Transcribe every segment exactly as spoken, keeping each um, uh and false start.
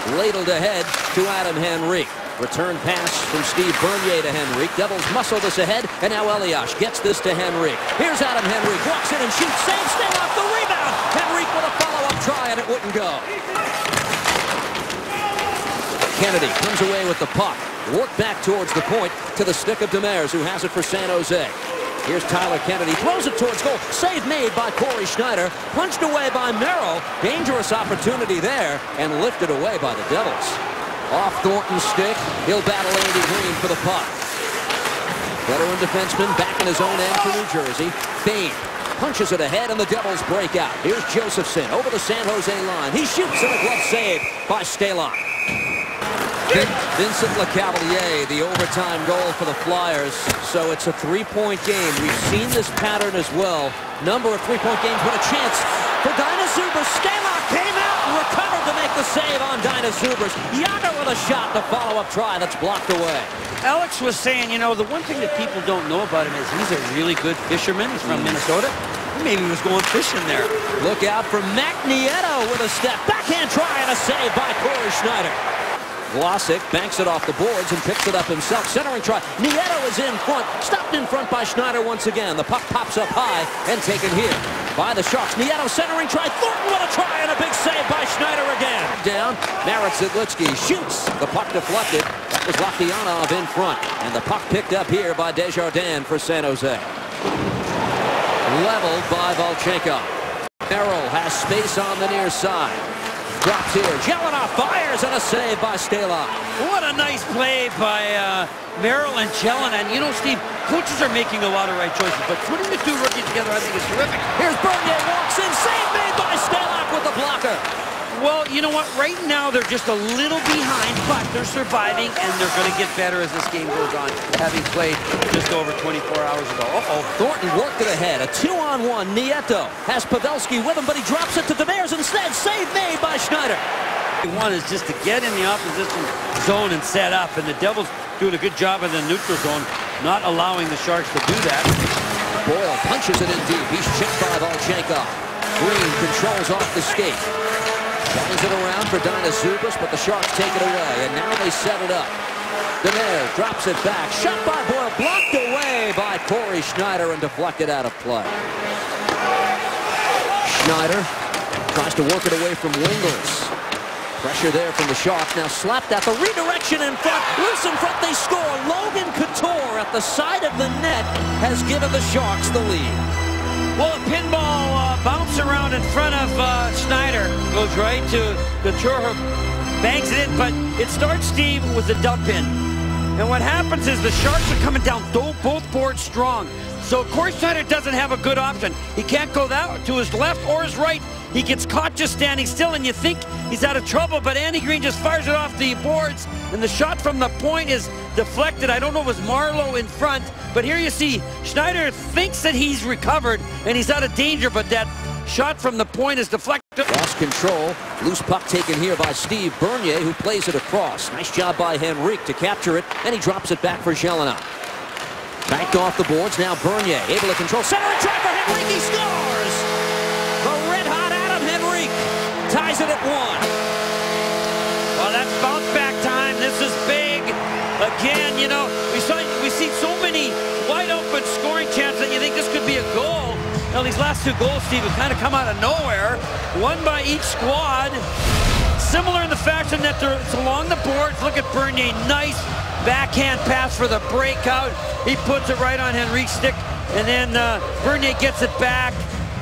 ladled ahead to Adam Henrique. Return pass from Steve Bernier to Henrique. Devils muscle this ahead, and now Elias gets this to Henrique. Here's Adam Henrique, walks in and shoots, saves, stay off the rebound. Henrique with a follow-up try, and it wouldn't go. Kennedy comes away with the puck. Worked back towards the point to the stick of Demers, who has it for San Jose. Here's Tyler Kennedy, throws it towards goal. Save made by Corey Schneider. Punched away by Merrill. Dangerous opportunity there, and lifted away by the Devils. Off Thornton's stick. He'll battle Andy Green for the puck. Veteran defenseman back in his own end for New Jersey. Fane punches it ahead, and the Devils break out. Here's Josephson over the San Jose line. He shoots, and a glove save by Stalock. Vincent Lecavalier, the overtime goal for the Flyers. So it's a three-point game. We've seen this pattern as well. Number of three-point games, but a chance for Dinah Zubers. Stalock came out and recovered to make the save on Dinah Zubers. Yager with a shot, the follow-up try that's blocked away. Alex was saying, you know, the one thing that people don't know about him is he's a really good fisherman. He's from Minnesota. Maybe he was going fishing there. Look out for Mac Nieto with a step. Backhand try and a save by Corey Schneider. Vlasic banks it off the boards and picks it up himself. Centering try. Nieto is in front. Stopped in front by Schneider once again. The puck pops up high and taken here by the Sharks. Nieto centering try. Thornton with a try and a big save by Schneider again. Down. Marat Zidlitsky shoots. The puck deflected. That was Laktianov in front. And the puck picked up here by Desjardins for San Jose. Leveled by Volchenko. Merrill has space on the near side. Drops here. Jelena fires and a save by Stalock. What a nice play by uh, Merrill and Jelena. And you know, Steve, coaches are making a lot of right choices, but putting the two rookies together, I think, is terrific. Here's Bernier, walks in, save made by Stalock with the blocker. Well, you know what? Right now, they're just a little behind, but they're surviving, and they're going to get better as this game goes on, having played just over twenty-four hours ago. Uh-oh. Thornton worked it ahead. A two-on-one. Nieto has Pavelski with him, but he drops it to Demers instead. Save made by Schneider. One is just to get in the opposition zone and set up, and the Devils doing a good job in the neutral zone, not allowing the Sharks to do that. Boyle punches it in deep. He's chipped by Volchenko. Green controls off the skate. Sends it around for Dinah Zubers, but the Sharks take it away, and now they set it up. Demers drops it back. Shot by Boyle, blocked away by Corey Schneider and deflected out of play. Schneider tries to work it away from Wingles. Pressure there from the Sharks. Now slapped at the redirection in front. Loose in front, they score. Logan Couture at the side of the net has given the Sharks the lead. Well, a pinball uh, bounce around in front of uh, Schneider. Goes right to Couture, bangs it in, but it starts, Steve, with the dump in. And what happens is the Sharks are coming down both boards strong. So Corey Schneider doesn't have a good option. He can't go that to his left or his right. He gets caught just standing still, and you think he's out of trouble, but Andy Green just fires it off the boards, and the shot from the point is deflected. I don't know if it was Marleau in front, but here you see Schneider thinks that he's recovered, and he's out of danger, but that shot from the point is deflected. Lost control. Loose puck taken here by Steve Bernier, who plays it across. Nice job by Henrique to capture it, and he drops it back for Jelena. Backed off the boards, now Bernier able to control. Center and try for Henrique, he scores! The red-hot Adam Henrique ties it at one. Well, that's bounce back time. This is big. Again, you know, we saw we see so many wide open scoring chances that you think this could be a goal. Now, these last two goals, Steve, have kind of come out of nowhere. One by each squad. Similar in the fashion that they're, it's along the boards. Look at Bernier, nice backhand pass for the breakout. He puts it right on Henrique's stick, and then uh, Bernier gets it back.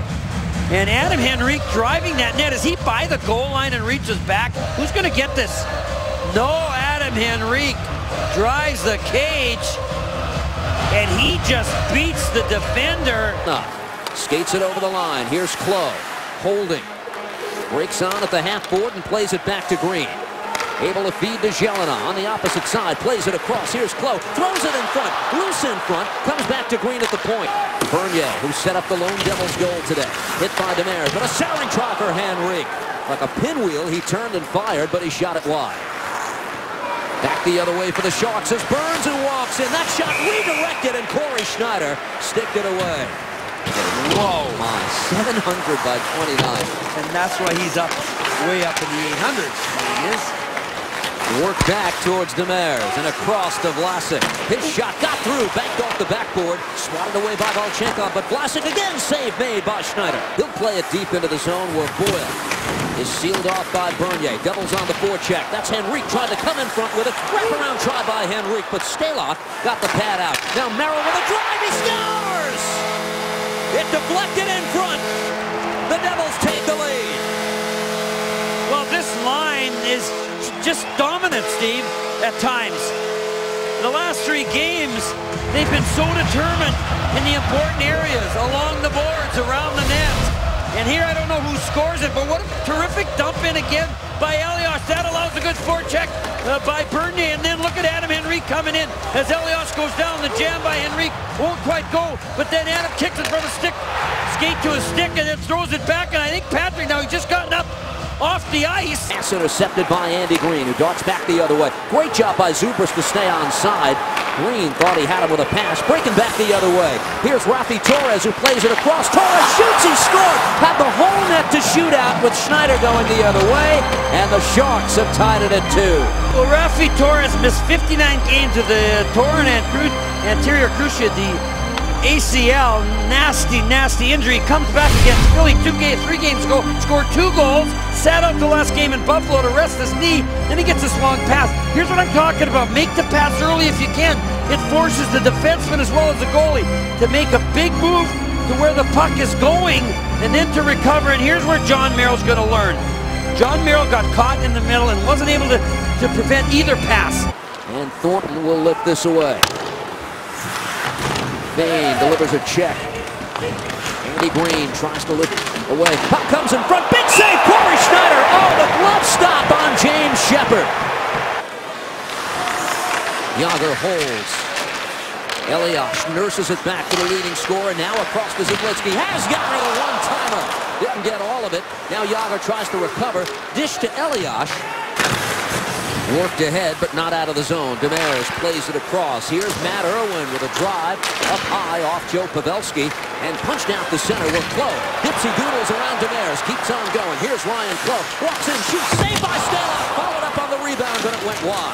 And Adam Henrique driving that net. Is he by the goal line and reaches back? Who's going to get this? No, Adam Henrique drives the cage, and he just beats the defender. Uh, skates it over the line. Here's Clough holding. Breaks on at the half board and plays it back to Green. Able to feed to Jelena on the opposite side. Plays it across. Here's Clough. Throws it in front. Loose in front. Comes back to Green at the point. Bernier, who set up the lone Devils goal today. Hit by Demers, but a centering try for Henrique. Like a pinwheel, he turned and fired, but he shot it wide. Back the other way for the Sharks as Burns who walks in. That shot redirected, and Corey Schneider sticked it away. Whoa, my, seven hundred by twenty-nine. And that's why he's up, way up in the eight hundreds. He is. Work back towards Demers and across to Vlasic. His shot got through, banked off the backboard, swatted away by Volchenkov, but Vlasic again, save made by Schneider. He'll play it deep into the zone where Boyle is sealed off by Bernier. Doubles on the forecheck. That's Henrique, tried to come in front with it. Wraparound try by Henrique, but Stalock got the pad out. Now Merrill with a drive, he scores! It deflected in front. The Devils take the lead. Well, this line is just dominant, Steve, at times. The last three games, they've been so determined in the important areas, along the boards, around the net. And here, I don't know who scores it, but what a terrific dump in again by Elias. That allows a good forecheck uh, by Bernier. And then look at Adam Henrique coming in as Elias goes down. The jam by Henrique won't quite go, but then Adam kicks it from a stick, skate to a stick, and then throws it back. And I think Patrick, now he's just gotten up off the ice. Pass intercepted by Andy Green, who darts back the other way. Great job by Zubris to stay onside. Green thought he had him with a pass, breaking back the other way. Here's Rafi Torres, who plays it across. Torres shoots, he scored! Had the whole net to shoot out with Schneider going the other way, and the Sharks have tied it at two. Well, Rafi Torres missed fifty-nine games with the torn and cru anterior cruciate, the A C L, nasty, nasty injury. Comes back against Philly two games, three games ago, scored two goals, sat out the last game in Buffalo to rest his knee, then he gets this long pass. Here's what I'm talking about. Make the pass early if you can. It forces the defenseman as well as the goalie to make a big move to where the puck is going and then to recover. And here's where John Merrill's going to learn. John Merrill got caught in the middle and wasn't able to, to prevent either pass. And Thornton will lift this away. Bain delivers a check. Andy Green tries to lift it away. Puck comes in front. Big save, Corey Schneider. Oh, the glove stop on James Shepard. Yager holds. Elias nurses it back to the leading scorer. Now across to Zidlitsky. Has Yager a one-timer. Didn't get all of it. Now Yager tries to recover. Dish to Elias. Worked ahead, but not out of the zone. Demers plays it across. Here's Matt Irwin with a drive up high off Joe Pavelski and punched out the center with Clough. Dipsy doodles around Demers, keeps on going. Here's Ryan Clough. Walks in, shoots, saved by Stalock. Followed up on the rebound, but it went wide.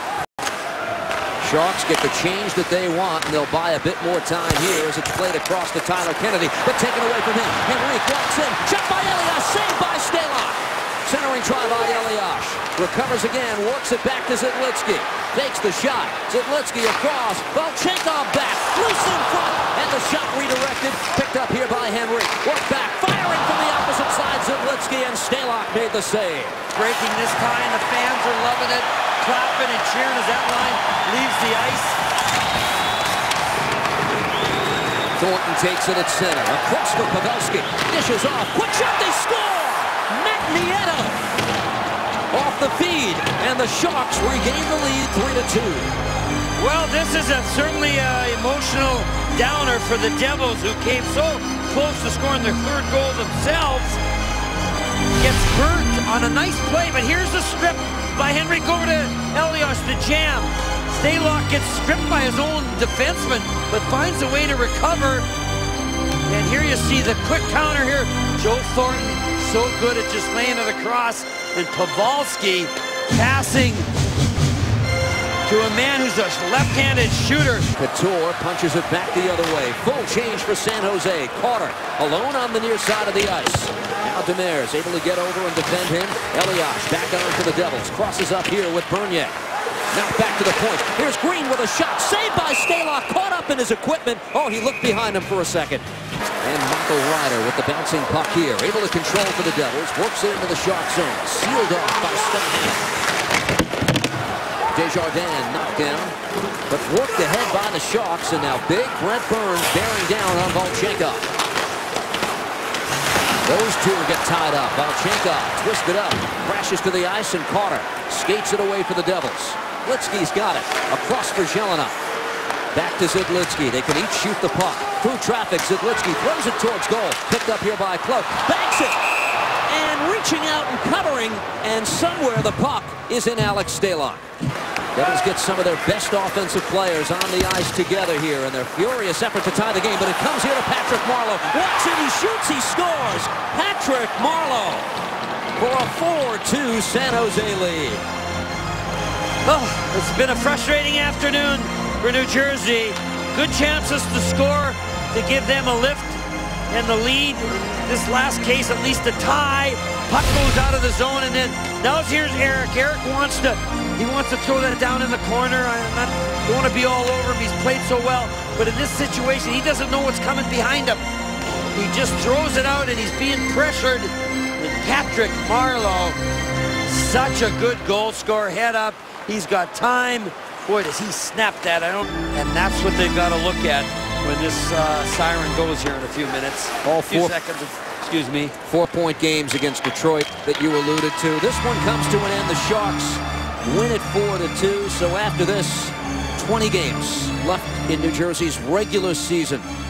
Sharks get the change that they want, and they'll buy a bit more time here as it's played across to Tyler Kennedy, but taken away from him. Henrique walks in, shot by Elias, saved by Stalock. Centering try by Elias. Recovers again, works it back to Zidlitsky. Takes the shot. Zidlitsky across. Volchenkov back. Loose in front. And the shot redirected. Picked up here by Henrique. Work back. Firing from the opposite side. Zidlitsky and Stalock made the save. Breaking this time. The fans are loving it. Clapping and cheering as that line leaves the ice. Thornton takes it at center. Across to Pavelski. Dishes off. Quick shot. They score! Matt Nieto off the feed, and the Sharks regain the lead three to two. Well, this is a certainly an emotional downer for the Devils, who came so close to scoring their third goal themselves. Gets burnt on a nice play, but here's the strip by Henrique over to Elias, the jam. Stalock gets stripped by his own defenseman, but finds a way to recover. And here you see the quick counter here. Joe Thornton, so good at just laying it across. And Pavelski passing to a man who's a left-handed shooter. Couture punches it back the other way. Full change for San Jose. Carter alone on the near side of the ice. Now Demers able to get over and defend him. Elias back on to the Devils. Crosses up here with Bernier. Now back to the point. Here's Green with a shot. Saved by Stalock. Caught up in his equipment. Oh, he looked behind him for a second. And Michael Ryder with the bouncing puck here. Able to control for the Devils. Works it into the Shark zone. Sealed off by Stalock. Desjardins knocked down, but worked ahead by the Sharks. And now big Brent Burns bearing down on Volchenkov. Those two get tied up. Volchenkov twisted up. Crashes to the ice, and Carter skates it away for the Devils. Zidlitsky's got it. Across for Jelena. Back to Zidlitsky. They can each shoot the puck. Through traffic, Zidlitsky throws it towards goal. Picked up here by Clough. Banks it! And reaching out and covering, and somewhere the puck is in Alex Stalock. Devils get some of their best offensive players on the ice together here in their furious effort to tie the game, but it comes here to Patrick Marleau. Walks in, he shoots, he scores! Patrick Marleau for a four two San Jose lead. Oh, it's been a frustrating afternoon for New Jersey. Good chances to score to give them a lift and the lead. This last case, at least a tie. Puck goes out of the zone, and then now here's Eric. Eric wants to he wants to throw that down in the corner. I'm not don't want to be all over him. He's played so well, but in this situation, he doesn't know what's coming behind him. He just throws it out, and he's being pressured. And Patrick Marleau, such a good goal scorer, head up. He's got time. Boy, does he snap that. I don't, and that's what they've got to look at when this uh, siren goes here in a few minutes. All few four seconds. Of, excuse me. Four-point games against Detroit that you alluded to. This one comes to an end. The Sharks win it four to two. So after this, twenty games left in New Jersey's regular season.